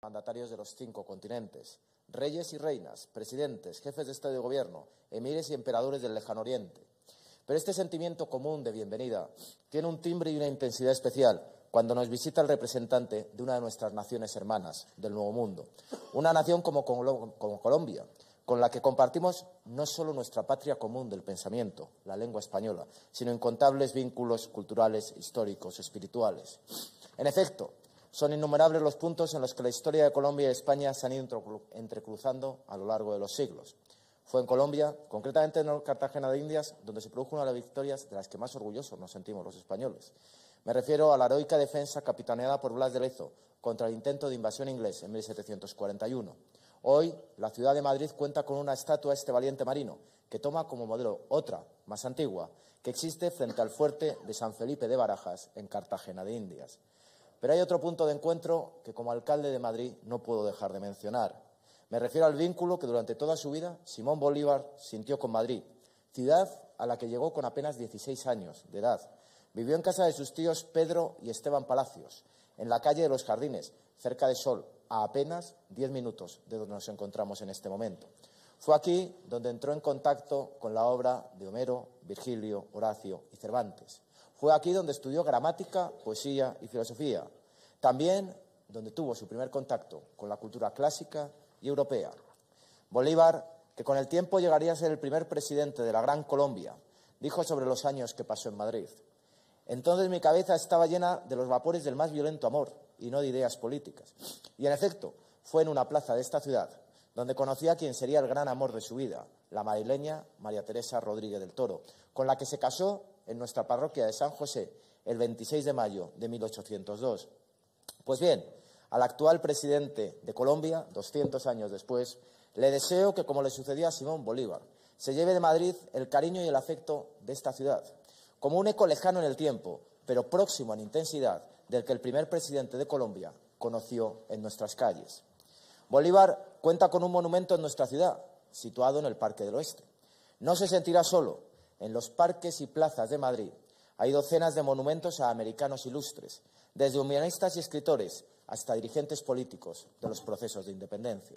mandatarios de los 5 continentes, reyes y reinas, presidentes, jefes de Estado y de Gobierno, emires y emperadores del Lejano Oriente. Pero este sentimiento común de bienvenida tiene un timbre y una intensidad especial cuando nos visita el representante de una de nuestras naciones hermanas del Nuevo Mundo, una nación como Colombia, con la que compartimos no solo nuestra patria común del pensamiento, la lengua española, sino incontables vínculos culturales, históricos, espirituales. En efecto, son innumerables los puntos en los que la historia de Colombia y España se han ido entrecruzando a lo largo de los siglos. Fue en Colombia, concretamente en Cartagena de Indias, donde se produjo una de las victorias de las que más orgullosos nos sentimos los españoles. Me refiero a la heroica defensa capitaneada por Blas de Lezo contra el intento de invasión inglés en 1741. Hoy, la ciudad de Madrid cuenta con una estatua a este valiente marino, que toma como modelo otra, más antigua, que existe frente al fuerte de San Felipe de Barajas, en Cartagena de Indias. Pero hay otro punto de encuentro que, como alcalde de Madrid, no puedo dejar de mencionar. Me refiero al vínculo que durante toda su vida Simón Bolívar sintió con Madrid, ciudad a la que llegó con apenas 16 años de edad. Vivió en casa de sus tíos Pedro y Esteban Palacios, en la calle de los Jardines, cerca de Sol, a apenas 10 minutos de donde nos encontramos en este momento. Fue aquí donde entró en contacto con la obra de Homero, Virgilio, Horacio y Cervantes. Fue aquí donde estudió gramática, poesía y filosofía. También donde tuvo su primer contacto con la cultura clásica y europea. Bolívar, que con el tiempo llegaría a ser el primer presidente de la Gran Colombia, dijo sobre los años que pasó en Madrid: entonces mi cabeza estaba llena de los vapores del más violento amor y no de ideas políticas. Y en efecto, fue en una plaza de esta ciudad donde conocí a quien sería el gran amor de su vida, la madrileña María Teresa Rodríguez del Toro, con la que se casó en nuestra parroquia de San José el 26 de mayo de 1802. Pues bien, al actual presidente de Colombia, 200 años después, le deseo que, como le sucedió a Simón Bolívar, se lleve de Madrid el cariño y el afecto de esta ciudad, como un eco lejano en el tiempo, pero próximo en intensidad, del que el primer presidente de Colombia conoció en nuestras calles. Bolívar cuenta con un monumento en nuestra ciudad, situado en el Parque del Oeste. No se sentirá solo. En los parques y plazas de Madrid hay docenas de monumentos a americanos ilustres, desde humanistas y escritores hasta dirigentes políticos de los procesos de independencia.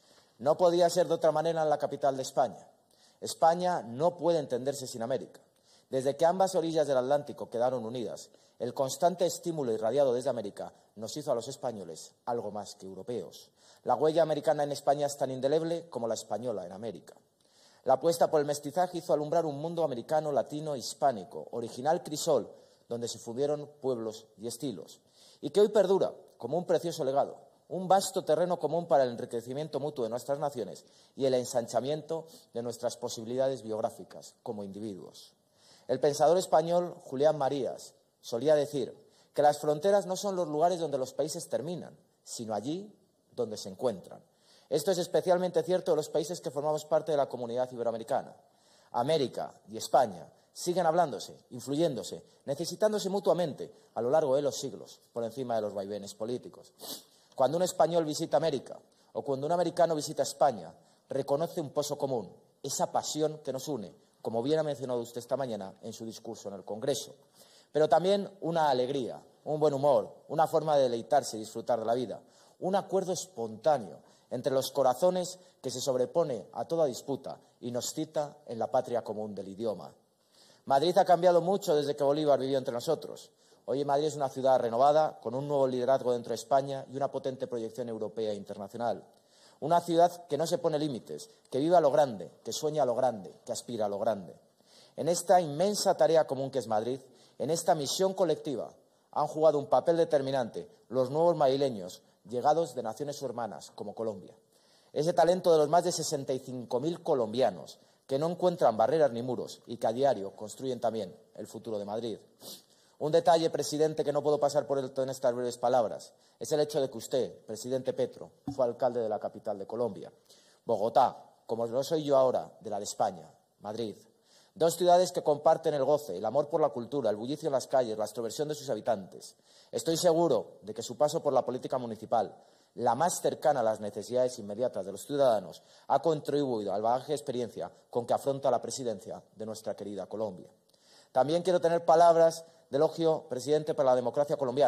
No podía ser de otra manera en la capital de España. España no puede entenderse sin América. Desde que ambas orillas del Atlántico quedaron unidas, el constante estímulo irradiado desde América nos hizo a los españoles algo más que europeos. La huella americana en España es tan indeleble como la española en América. La apuesta por el mestizaje hizo alumbrar un mundo americano, latino, hispánico, original crisol, donde se fundieron pueblos y estilos, y que hoy perdura como un precioso legado, un vasto terreno común para el enriquecimiento mutuo de nuestras naciones y el ensanchamiento de nuestras posibilidades biográficas como individuos. El pensador español Julián Marías solía decir que las fronteras no son los lugares donde los países terminan, sino allí donde se encuentran. Esto es especialmente cierto de los países que formamos parte de la comunidad iberoamericana. América y España siguen hablándose, influyéndose, necesitándose mutuamente a lo largo de los siglos, por encima de los vaivenes políticos. Cuando un español visita América o cuando un americano visita España, reconoce un pozo común, esa pasión que nos une, como bien ha mencionado usted esta mañana en su discurso en el Congreso, pero también una alegría, un buen humor, una forma de deleitarse y disfrutar de la vida, un acuerdo espontáneo entre los corazones que se sobrepone a toda disputa y nos cita en la patria común del idioma. Madrid ha cambiado mucho desde que Bolívar vivió entre nosotros. Hoy Madrid es una ciudad renovada, con un nuevo liderazgo dentro de España y una potente proyección europea e internacional. Una ciudad que no se pone límites, que vive a lo grande, que sueña a lo grande, que aspira a lo grande. En esta inmensa tarea común que es Madrid, en esta misión colectiva, han jugado un papel determinante los nuevos madrileños, llegados de naciones hermanas como Colombia. Ese talento de los más de 65.000 colombianos que no encuentran barreras ni muros y que a diario construyen también el futuro de Madrid. Un detalle, presidente, que no puedo pasar por alto en estas breves palabras, es el hecho de que usted, presidente Petro, fue alcalde de la capital de Colombia. Bogotá, como lo soy yo ahora, de la de España, Madrid. Dos ciudades que comparten el goce, el amor por la cultura, el bullicio en las calles, la extroversión de sus habitantes. Estoy seguro de que su paso por la política municipal, la más cercana a las necesidades inmediatas de los ciudadanos, ha contribuido al bagaje de experiencia con que afronta la presidencia de nuestra querida Colombia. También quiero tener palabras de elogio, presidente, para la democracia colombiana,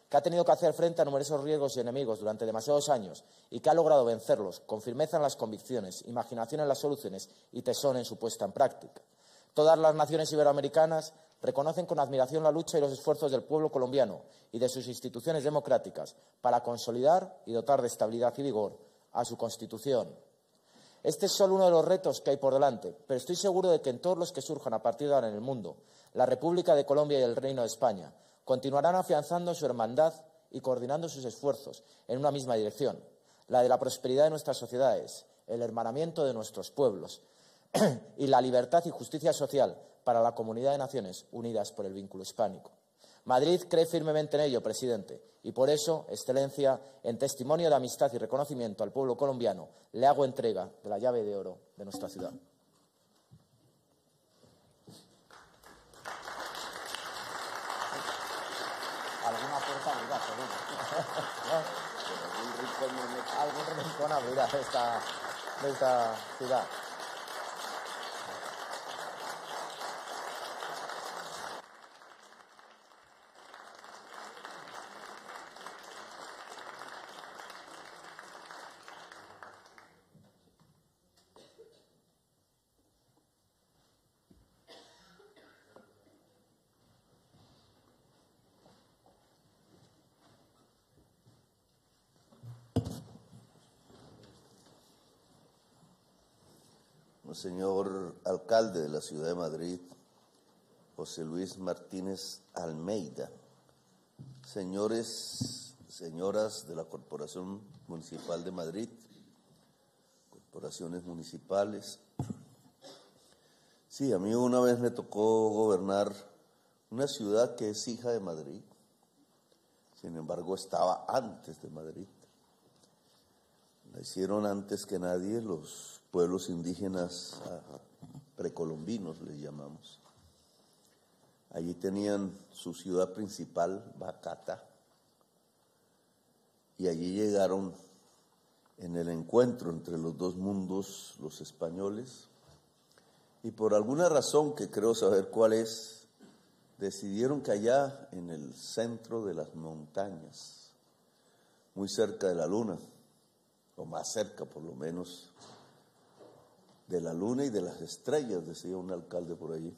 que ha tenido que hacer frente a numerosos riesgos y enemigos durante demasiados años y que ha logrado vencerlos con firmeza en las convicciones, imaginación en las soluciones y tesón en su puesta en práctica. Todas las naciones iberoamericanas reconocen con admiración la lucha y los esfuerzos del pueblo colombiano y de sus instituciones democráticas para consolidar y dotar de estabilidad y vigor a su Constitución. Este es solo uno de los retos que hay por delante, pero estoy seguro de que en todos los que surjan a partir de ahora en el mundo, la República de Colombia y el Reino de España continuarán afianzando su hermandad y coordinando sus esfuerzos en una misma dirección, la de la prosperidad de nuestras sociedades, el hermanamiento de nuestros pueblos y la libertad y justicia social para la comunidad de naciones unidas por el vínculo hispánico. Madrid cree firmemente en ello, presidente, y por eso, Excelencia, en testimonio de amistad y reconocimiento al pueblo colombiano, le hago entrega de la llave de oro de nuestra ciudad. Alguna puerta abrirá, seguro. Algún rincón abrirá de esta ciudad. Señor alcalde de la ciudad de Madrid, José Luis Martínez Almeida, señores, señoras de la Corporación Municipal de Madrid, corporaciones municipales. Sí, a mí una vez me tocó gobernar una ciudad que es hija de Madrid, sin embargo estaba antes de Madrid. La hicieron antes que nadie los pueblos indígenas precolombinos, les llamamos. Allí tenían su ciudad principal, Bacata, y allí llegaron en el encuentro entre los dos mundos los españoles, y por alguna razón que creo saber cuál es, decidieron que allá en el centro de las montañas, muy cerca de la luna, o más cerca por lo menos, de la luna y de las estrellas, decía un alcalde por allí,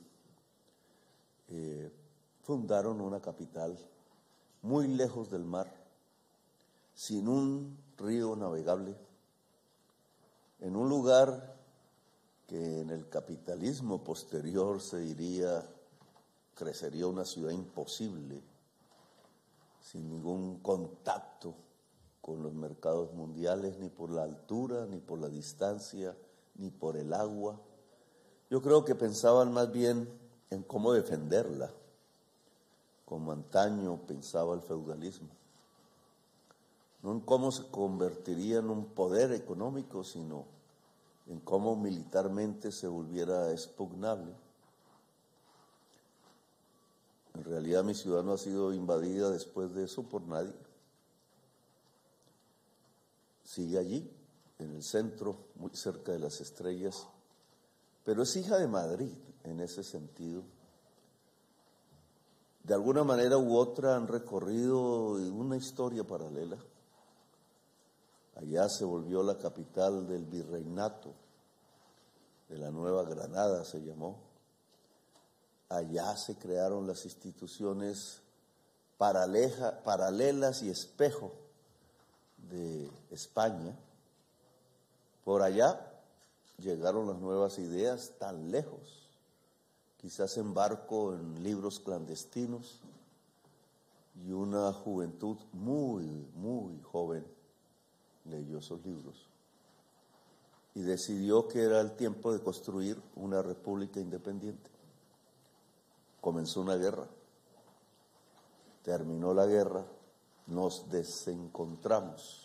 fundaron una capital muy lejos del mar, sin un río navegable, en un lugar que en el capitalismo posterior se diría crecería una ciudad imposible, sin ningún contacto con los mercados mundiales, ni por la altura, ni por la distancia, ni por el agua. Yo creo que pensaban más bien en cómo defenderla, como antaño pensaba el feudalismo. No en cómo se convertiría en un poder económico, sino en cómo militarmente se volviera expugnable. En realidad mi ciudad no ha sido invadida después de eso por nadie. Sigue allí, en el centro, muy cerca de las estrellas, pero es hija de Madrid en ese sentido. De alguna manera u otra han recorrido una historia paralela. Allá se volvió la capital del virreinato, de la Nueva Granada se llamó. Allá se crearon las instituciones paralelas y espejo de España. Por allá llegaron las nuevas ideas tan lejos, quizás en barco, en libros clandestinos, y una juventud muy, muy joven leyó esos libros y decidió que era el tiempo de construir una república independiente. Comenzó una guerra, terminó la guerra, nos desencontramos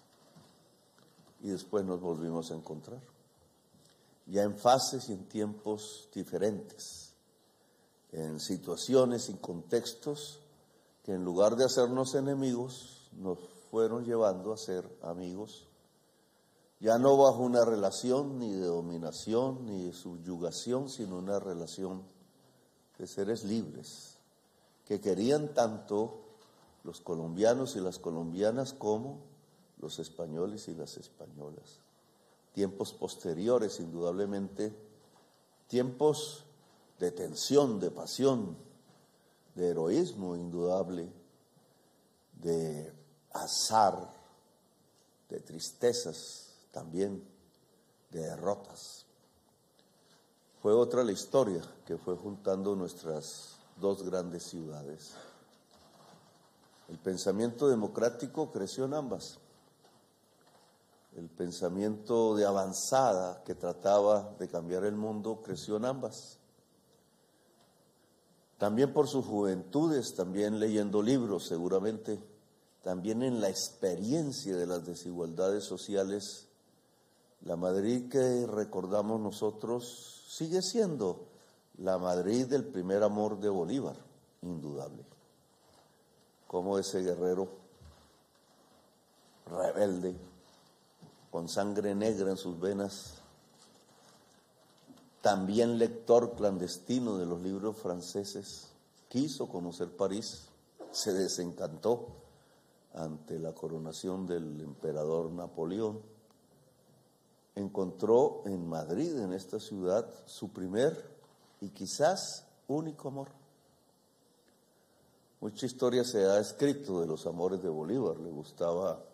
y después nos volvimos a encontrar, ya en fases y en tiempos diferentes, en situaciones y contextos que en lugar de hacernos enemigos, nos fueron llevando a ser amigos, ya no bajo una relación ni de dominación ni de subyugación, sino una relación de seres libres, que querían tanto los colombianos y las colombianas como los españoles y las españolas. Tiempos posteriores, indudablemente, tiempos de tensión, de pasión, de heroísmo indudable, de azar, de tristezas también, de derrotas. Fue otra la historia que fue juntando nuestras dos grandes ciudades. El pensamiento democrático creció en ambas. El pensamiento de avanzada que trataba de cambiar el mundo creció en ambas. También por sus juventudes, también leyendo libros seguramente, también en la experiencia de las desigualdades sociales, la Madrid que recordamos nosotros sigue siendo la Madrid del primer amor de Bolívar, indudable. Como ese guerrero rebelde, con sangre negra en sus venas, también lector clandestino de los libros franceses, quiso conocer París, se desencantó ante la coronación del emperador Napoleón. Encontró en Madrid, en esta ciudad, su primer y quizás único amor. Mucha historia se ha escrito de los amores de Bolívar. Le gustaba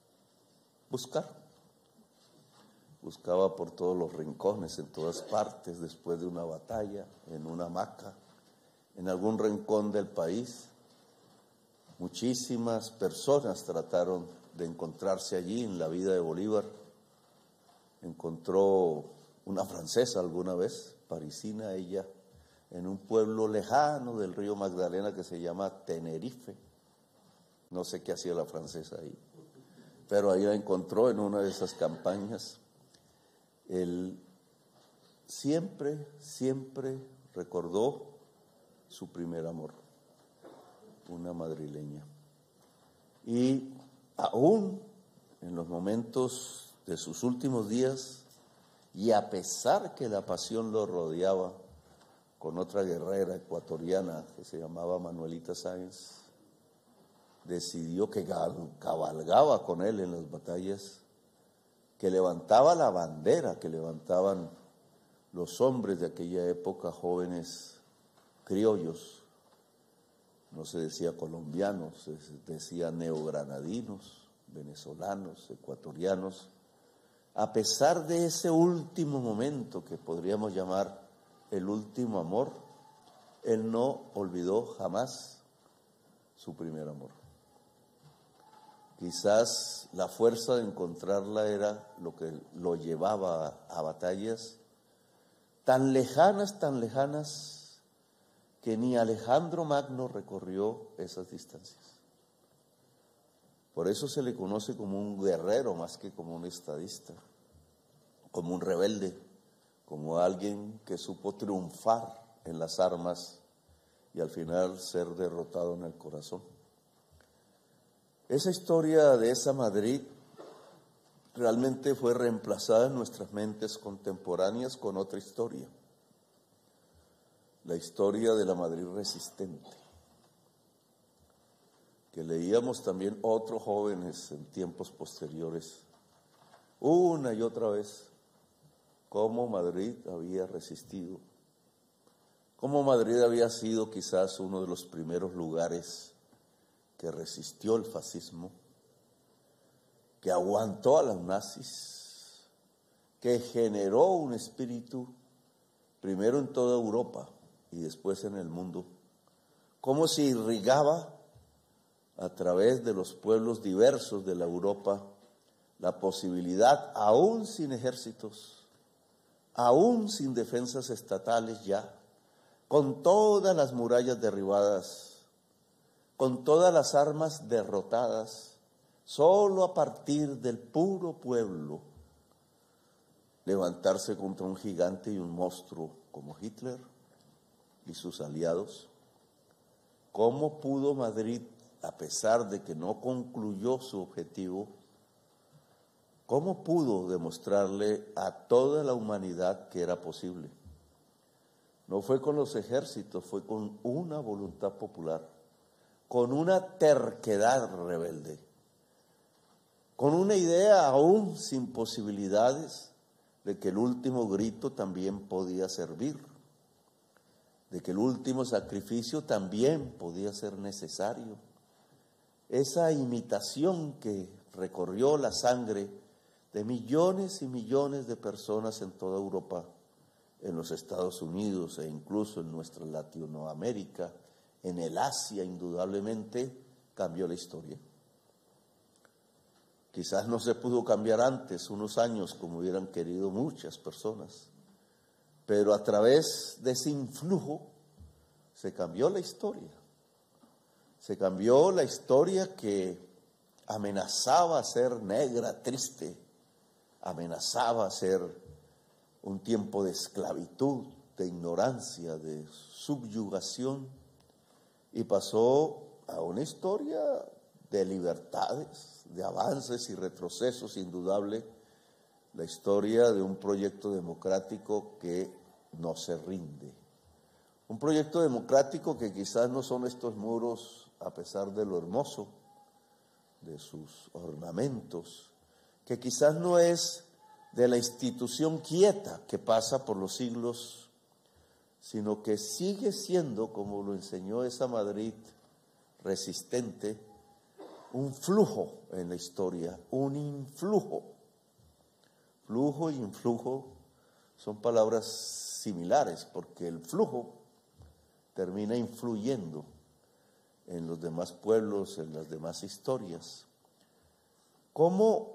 buscaba por todos los rincones, en todas partes, después de una batalla, en una hamaca, en algún rincón del país. Muchísimas personas trataron de encontrarse allí en la vida de Bolívar. Encontró una francesa alguna vez, parisina ella, en un pueblo lejano del río Magdalena que se llama Tenerife. No sé qué hacía la francesa ahí, pero ahí la encontró en una de esas campañas. Él siempre recordó su primer amor, una madrileña. Y aún en los momentos de sus últimos días, y a pesar que la pasión lo rodeaba con otra guerrera ecuatoriana que se llamaba Manuelita Sáenz, decidió que cabalgaba con él en las batallas, que levantaba la bandera que levantaban los hombres de aquella época, jóvenes criollos. No se decía colombianos, se decía neogranadinos, venezolanos, ecuatorianos. A pesar de ese último momento que podríamos llamar el último amor, él no olvidó jamás su primer amor. Quizás la fuerza de encontrarla era lo que lo llevaba a batallas tan lejanas, que ni Alejandro Magno recorrió esas distancias. Por eso se le conoce como un guerrero más que como un estadista, como un rebelde, como alguien que supo triunfar en las armas y al final ser derrotado en el corazón. Esa historia de esa Madrid realmente fue reemplazada en nuestras mentes contemporáneas con otra historia, la historia de la Madrid resistente, que leíamos también otros jóvenes en tiempos posteriores, una y otra vez, cómo Madrid había resistido, cómo Madrid había sido quizás uno de los primeros lugares que resistió el fascismo, que aguantó a los nazis, que generó un espíritu primero en toda Europa y después en el mundo, cómo se irrigaba a través de los pueblos diversos de la Europa la posibilidad, aún sin ejércitos, aún sin defensas estatales ya, con todas las murallas derribadas, con todas las armas derrotadas, solo a partir del puro pueblo, levantarse contra un gigante y un monstruo como Hitler y sus aliados. ¿Cómo pudo Madrid, a pesar de que no concluyó su objetivo, cómo pudo demostrarle a toda la humanidad que era posible? No fue con los ejércitos, fue con una voluntad popular, con una terquedad rebelde, con una idea aún sin posibilidades de que el último grito también podía servir, de que el último sacrificio también podía ser necesario. Esa imitación que recorrió la sangre de millones y millones de personas en toda Europa, en los Estados Unidos e incluso en nuestra Latinoamérica, en el Asia indudablemente, cambió la historia. Quizás no se pudo cambiar antes, unos años, como hubieran querido muchas personas, pero a través de ese influjo se cambió la historia. Se cambió la historia que amenazaba ser negra, triste, amenazaba ser un tiempo de esclavitud, de ignorancia, de subyugación, y pasó a una historia de libertades, de avances y retrocesos, indudable, la historia de un proyecto democrático que no se rinde. Un proyecto democrático que quizás no son estos muros, a pesar de lo hermoso, de sus ornamentos, que quizás no es de la institución quieta que pasa por los siglos, sino que sigue siendo, como lo enseñó esa Madrid resistente, un flujo en la historia, un influjo. Flujo y influjo son palabras similares, porque el flujo termina influyendo en los demás pueblos, en las demás historias. ¿Cómo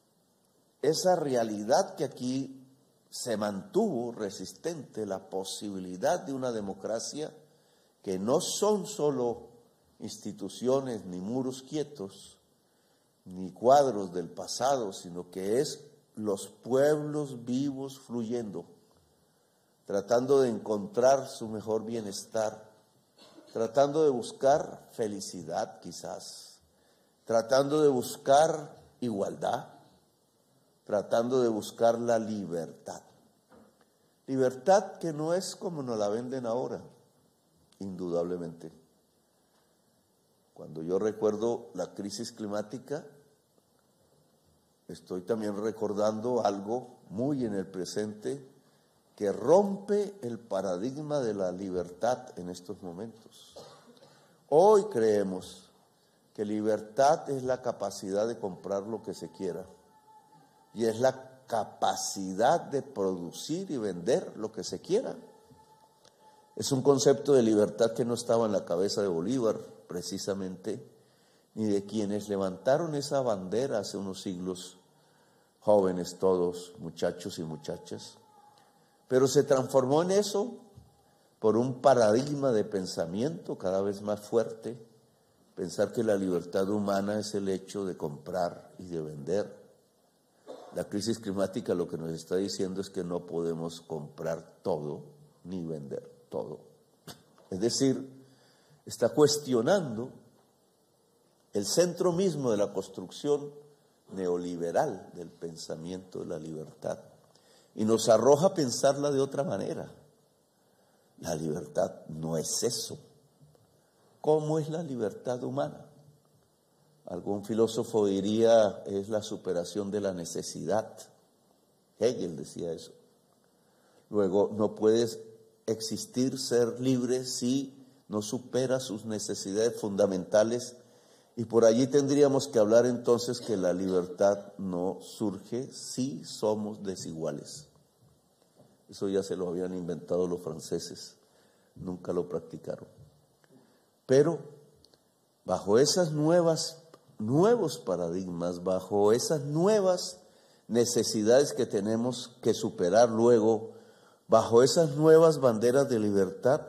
esa realidad que aquí se mantuvo resistente, la posibilidad de una democracia que no son solo instituciones ni muros quietos, ni cuadros del pasado, sino que es los pueblos vivos fluyendo, tratando de encontrar su mejor bienestar, tratando de buscar felicidad quizás, tratando de buscar igualdad, tratando de buscar la libertad. Libertad que no es como nos la venden ahora, indudablemente. Cuando yo recuerdo la crisis climática, estoy también recordando algo muy en el presente que rompe el paradigma de la libertad en estos momentos. Hoy creemos que libertad es la capacidad de comprar lo que se quiera y es la capacidad de producir y vender lo que se quiera. Es un concepto de libertad que no estaba en la cabeza de Bolívar, precisamente, ni de quienes levantaron esa bandera hace unos siglos, jóvenes todos, muchachos y muchachas, pero se transformó en eso por un paradigma de pensamiento cada vez más fuerte, pensar que la libertad humana es el hecho de comprar y de vender. La crisis climática lo que nos está diciendo es que no podemos comprar todo ni vender todo. Es decir, está cuestionando el centro mismo de la construcción neoliberal del pensamiento de la libertad y nos arroja a pensarla de otra manera. La libertad no es eso. ¿Cómo es la libertad humana? Algún filósofo diría, es la superación de la necesidad. Hegel decía eso. Luego, no puedes existir, ser libre, si no supera sus necesidades fundamentales. Y por allí tendríamos que hablar entonces que la libertad no surge si somos desiguales. Eso ya se lo habían inventado los franceses, nunca lo practicaron. Pero bajo esas nuevos paradigmas, bajo esas nuevas necesidades que tenemos que superar luego, bajo esas nuevas banderas de libertad,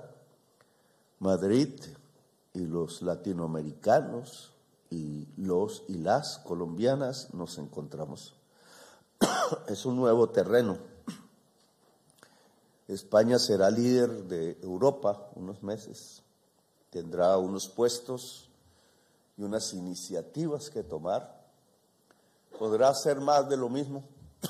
Madrid y los latinoamericanos y los y las colombianas nos encontramos. Es un nuevo terreno. España será líder de Europa unos meses, tendrá unos puestos y unas iniciativas que tomar. Podrá hacer más de lo mismo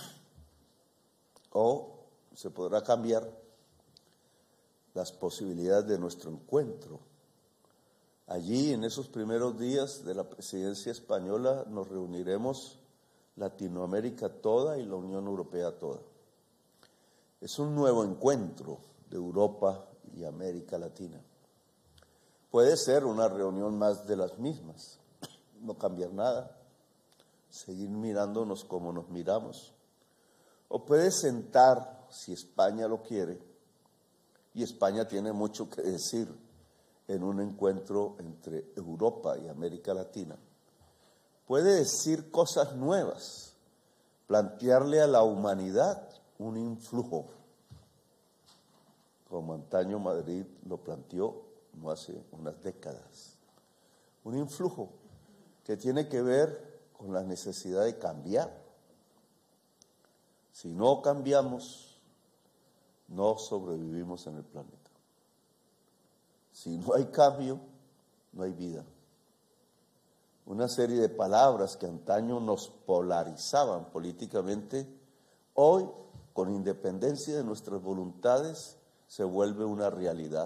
o se podrá cambiar las posibilidades de nuestro encuentro Allí, en esos primeros días de la presidencia española, nos reuniremos Latinoamérica toda y la Unión Europea toda. Es un nuevo encuentro de Europa y América Latina. Puede ser una reunión más de las mismas, no cambiar nada, seguir mirándonos como nos miramos. O puede sentar, si España lo quiere, y España tiene mucho que decir en un encuentro entre Europa y América Latina. Puede decir cosas nuevas, plantearle a la humanidad un influjo, como antaño Madrid lo planteó no hace unas décadas. Un influjo que tiene que ver con la necesidad de cambiar. Si no cambiamos, no sobrevivimos en el planeta. Si no hay cambio, no hay vida. Una serie de palabras que antaño nos polarizaban políticamente, hoy, con independencia de nuestras voluntades, se vuelve una realidad.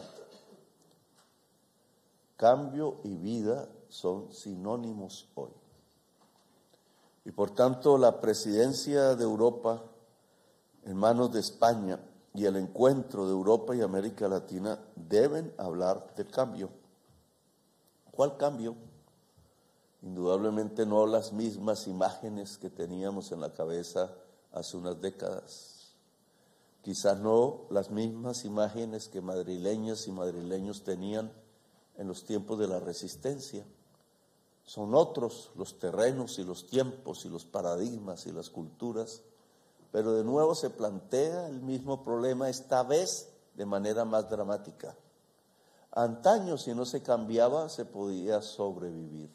Cambio y vida son sinónimos hoy. Y por tanto, la presidencia de Europa en manos de España y el encuentro de Europa y América Latina deben hablar del cambio. ¿Cuál cambio? Indudablemente no las mismas imágenes que teníamos en la cabeza hace unas décadas. Quizás no las mismas imágenes que madrileñas y madrileños tenían en los tiempos de la resistencia. Son otros los terrenos y los tiempos y los paradigmas y las culturas, pero de nuevo se plantea el mismo problema, esta vez de manera más dramática. Antaño, si no se cambiaba, se podía sobrevivir.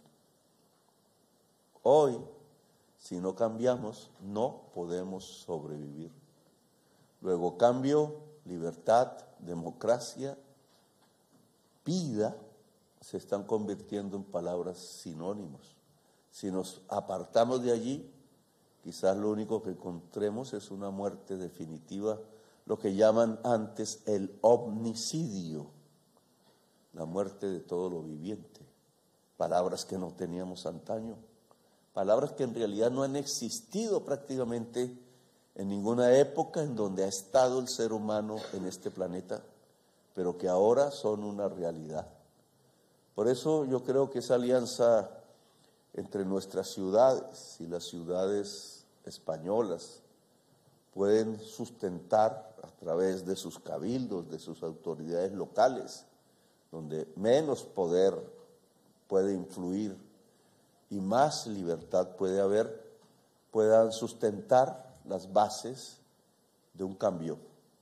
Hoy, si no cambiamos, no podemos sobrevivir. Luego, cambio, libertad, democracia, vida, se están convirtiendo en palabras sinónimos. Si nos apartamos de allí, quizás lo único que encontremos es una muerte definitiva, lo que llaman antes el omnicidio, la muerte de todo lo viviente. Palabras que no teníamos antaño, palabras que en realidad no han existido prácticamente en ninguna época en donde ha estado el ser humano en este planeta, pero que ahora son una realidad. Por eso yo creo que esa alianza entre nuestras ciudades y las ciudades españolas pueden sustentar a través de sus cabildos, de sus autoridades locales, donde menos poder puede influir y más libertad puede haber, puedan sustentar las bases de un cambio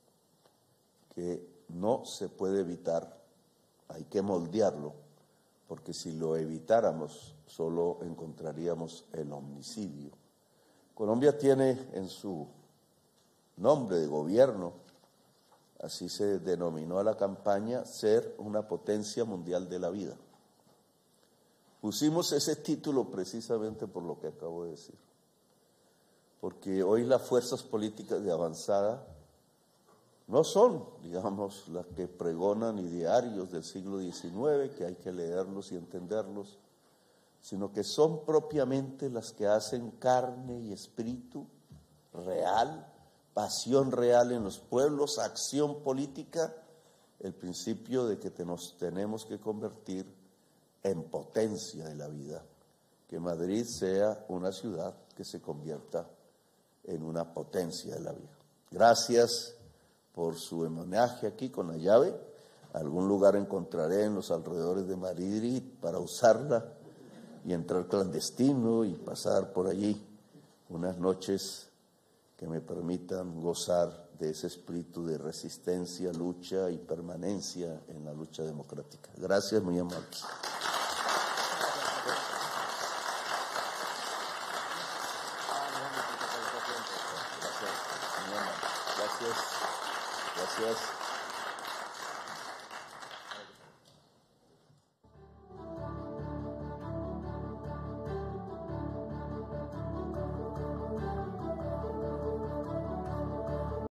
que no se puede evitar, hay que moldearlo, porque si lo evitáramos solo encontraríamos el homicidio. Colombia tiene en su nombre de gobierno, así se denominó a la campaña, ser una potencia mundial de la vida. Pusimos ese título precisamente por lo que acabo de decir, porque hoy las fuerzas políticas de avanzada no son, digamos, las que pregonan idearios del siglo XIX, que hay que leerlos y entenderlos, sino que son propiamente las que hacen carne y espíritu real, pasión real en los pueblos, acción política, el principio de que nos tenemos que convertir en potencia de la vida, que Madrid sea una ciudad que se convierta en una potencia de la vida. Gracias por su homenaje aquí con la llave. Algún lugar encontraré en los alrededores de Madrid para usarla y entrar clandestino y pasar por allí unas noches que me permitan gozar de ese espíritu de resistencia, lucha y permanencia en la lucha democrática. Gracias, muy amables. Gracias.